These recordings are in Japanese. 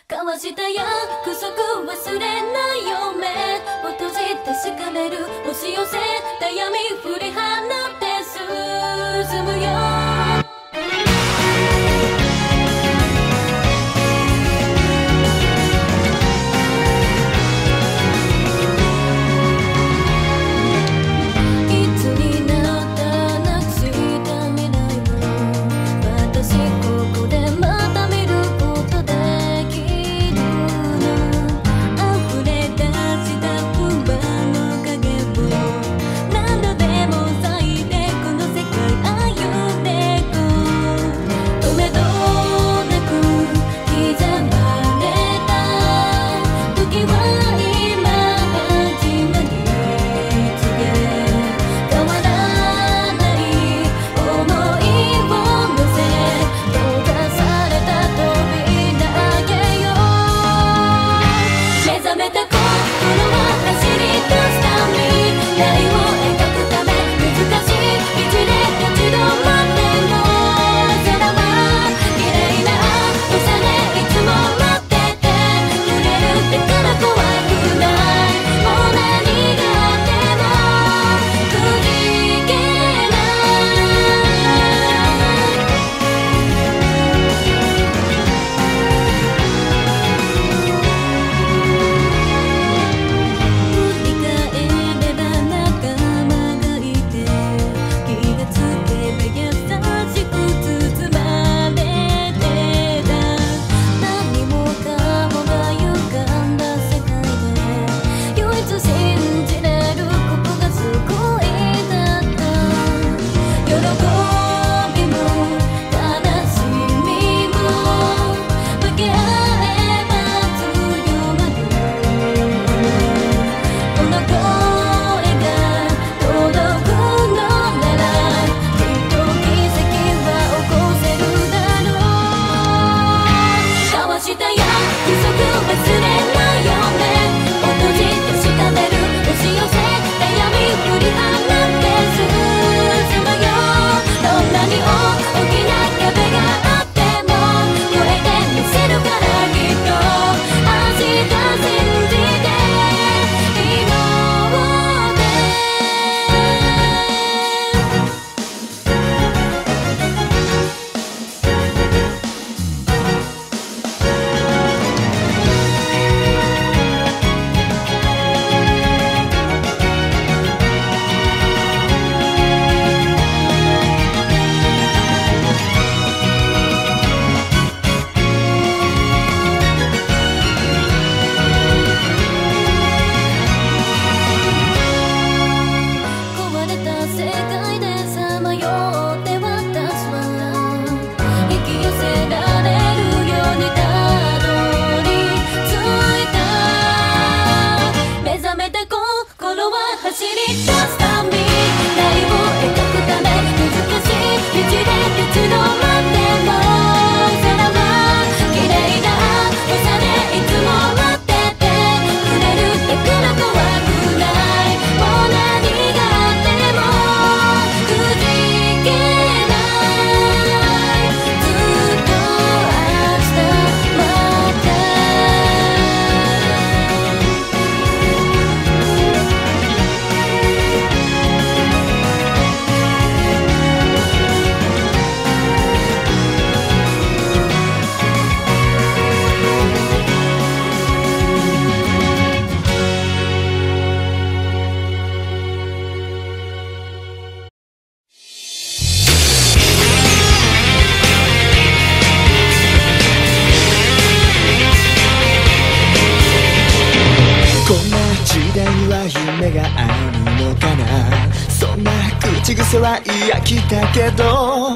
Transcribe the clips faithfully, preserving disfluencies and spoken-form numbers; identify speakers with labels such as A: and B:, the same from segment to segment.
A: 交わした約束忘れないよ目を閉じ確かめる押し寄せた闇振り放って進むよ
B: 癖は嫌きたけどずっと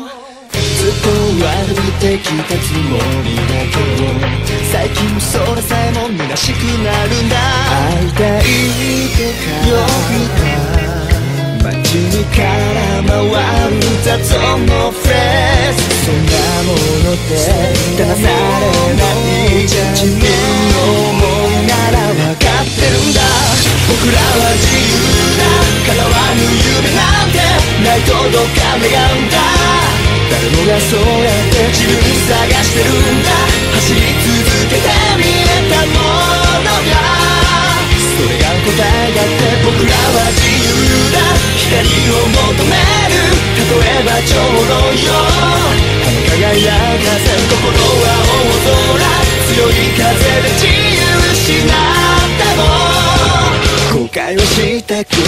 B: 悪びてきたつもりだけど最近それさえも虚しくなるんだ会いたいとか呼ぶか街にから回る雑音のフレーズそんなものって騙されない自分の思いなら分かってるんだ僕らは自由な叶わぬ夢なんてないとどっか願うんだ誰もがそうやって自分探してるんだ走り続けてみい風で自由失っても後悔はしたくない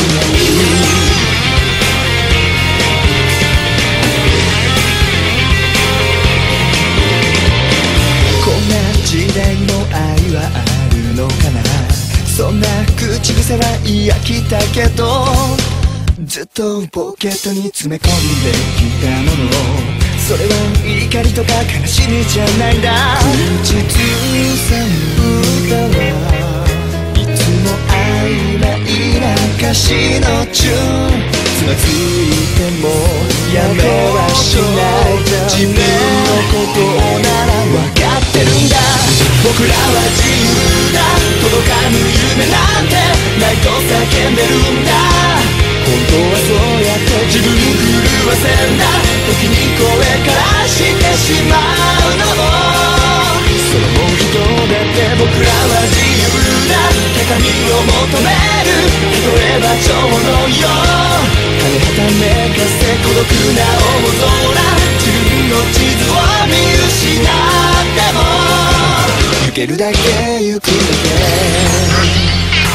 B: こんな時代も愛はあるのかなそんな口癖は嫌きたけどずっとポケットに詰め込んできたものそれは怒りとか悲しみじゃないんだ口ずさむ歌はいつも曖昧な歌詞のチューンつまずいてもやめはしない自分のことなら分かってるんだ僕らは自由だ届かぬ夢なんてないと叫んでるんだ本当はそうやって自分狂わせんだ時に声からしてしまうのもそのもう一だって僕らは自由だ高みを求める例えば蝶のよう羽はためかせ孤独な大空自分の地図を見失っても行けるだけ行くだけ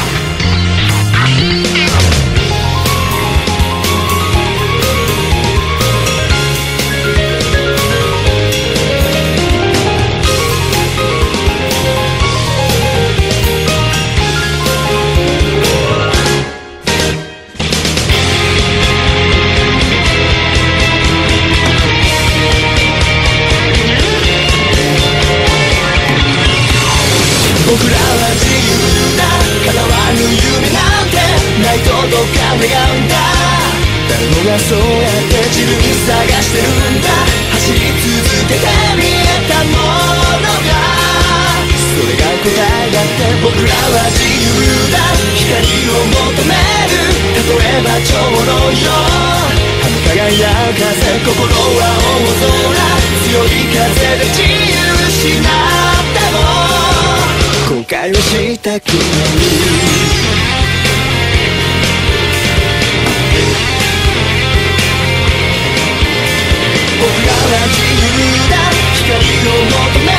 B: 僕らは自由だ叶わぬ夢なんてないとどっか願うんだ誰もがそうやって自分探してるんだ走り続けて見えたものがそれが答えだって僕らは自由だ光を求める例えば蝶のよう羽輝かせ心は大空強い風で自由失っても後悔はしたくない僕らは自由だ光を求め